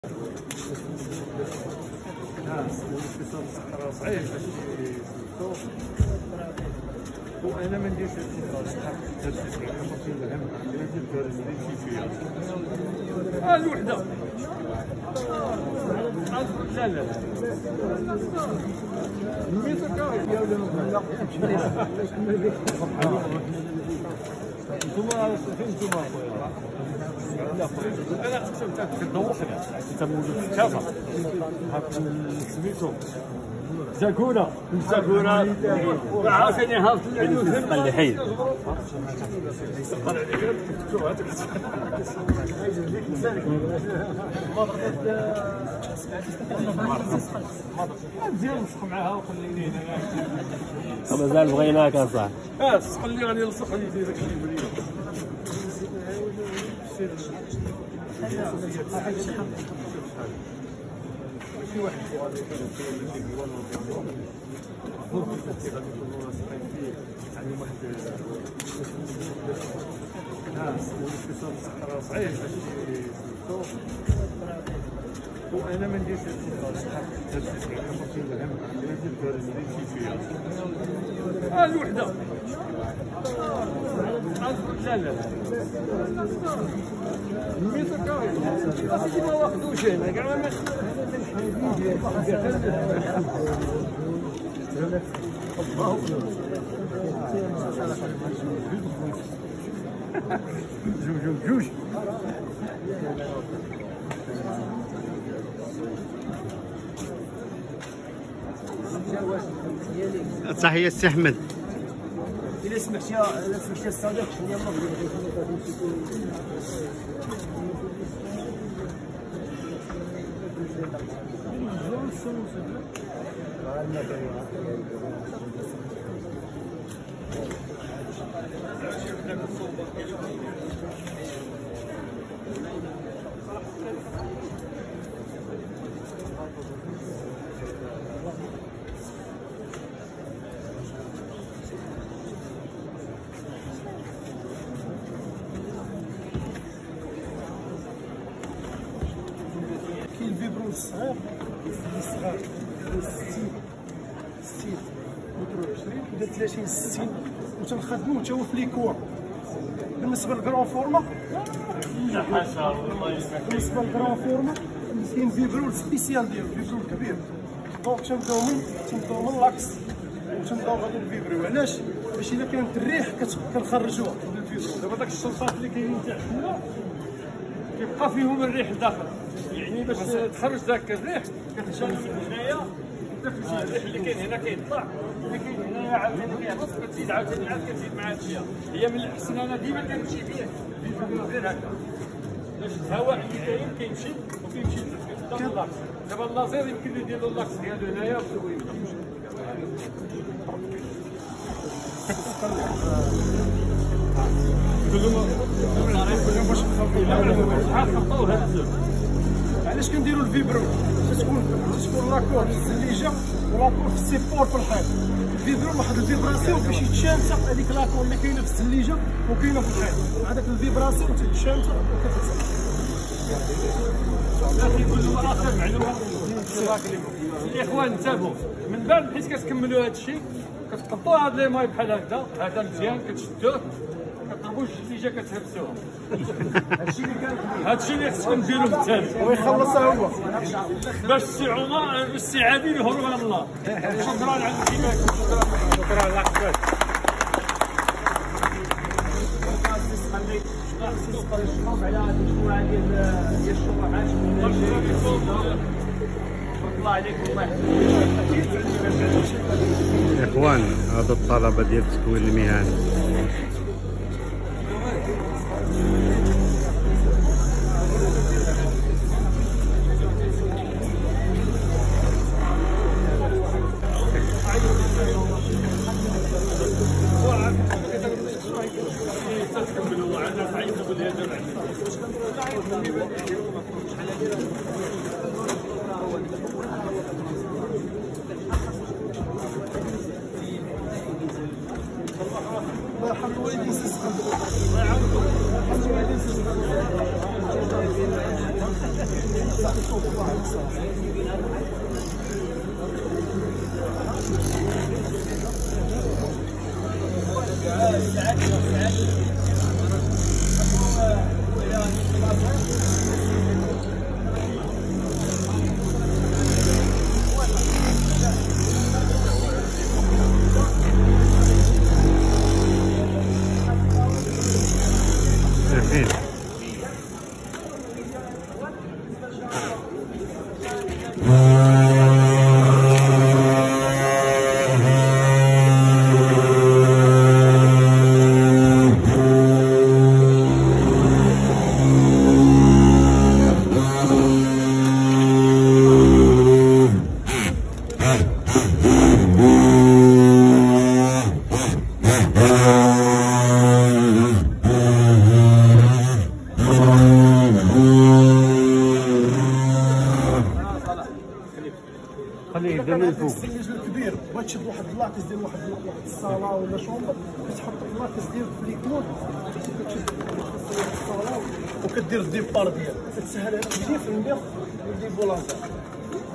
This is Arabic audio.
الاقتصاد الصحراء صعيب باش يسوق، وانا ما نديرش هاد الشيء الهم ندير الكيفيه الوحده. لا لا انتوما فين انتوما انا قسمت كدور حاجه انت موجود في الكافه هاك سميتو زاكونا عاوتاني هابط اللحين مزيان نسق معاها وخليني هنا مازال بغيناك اصاحبي. السق اللي غادي نلصق لي في داك الشيء مليون. شي واحد غادي يكونوا لاصقين فيه يعني واحد الاقتصاد الصحراء صعيب باش يسوق، وانا ما نديرش هاد الشيء الهم ندير الكيفيه الوحده. لا لا ما واخدوش هنا كاع ما جوج تحية السي احمد. إلا سمحتي الصديق شنو كاين الفيبرو الصغير الصغار 60 متر 20 ولا 30 60 وتنخدمو حتى هو في ليكور. بالنسبه للكرون فورما لا حاشا والله بالنسبه للكرون فورما كاين فيبرو سبيسيال ديالو فيبرو كبير. دونك تنبداو من لاكس وتنبداو غادي الفيبرو. علاش؟ باش الا كانت الريح كنخرجوها بالفيبرو. دابا داك الشنطات اللي كاينين تحت هنا كيبقى فيهم الريح الداخل، يعني باش تخرج ذاك الريح كتمشي من هنايا كتمشي الريح اللي كاين هنا كيطلع، اللي كاين هنايا عاوتاني كيهبط كتزيد عاوتاني كتزيد مع هادشي. هي من الاحسن انا ديما كنمشي فيه غير هكا باش الهواء اللي كاين كيمشي وكيمشي قدام اللاكس. دابا اللازير يمكن له يدير اللاكس ديالو هنايا ويبدا علاش كنديروا الفيبرو؟ تكون لاكور في السليجه ولاكور في السيبور في الحيط. الفيبرو واحد الفيبراسيون باش يتشامت هذيك لاكور اللي كاينه في السليجه وكاينه في الحيط. هذاك الفيبراسيون تتشامت وكتتسد. كيقول لهم اخر معلومه الاخوان انتبهوا من بعد حيت كتكملوا هذا الشيء كتقطعوا هاد لي ماي بحال هكذا. هذا مزيان كتشدوه كتضربوا الشتيجه كتهبسوها. هادشي اللي خصكم ديروه بالتالي ويخلصها هو باش السي عمر السي عادل يهرب على الله. شكرا على انتباهكم. شكرا الله يحفظك. على هذه المجموعه ديال الشروحات الله عليكم الله يحفظك. اخوان هذا الطلبة ديال التكوين المهني. الله يرحمه خليه يبدا من الفوق. السليج الكبير بغيت تشد واحد اللاكس ديال واحد الصاله ولا شومبر، كتحط اللاكس ديالك في ليكود كتشد الصاله وكدير الديبار ديالك، كتسهل عليك 100% ديال فولانتير.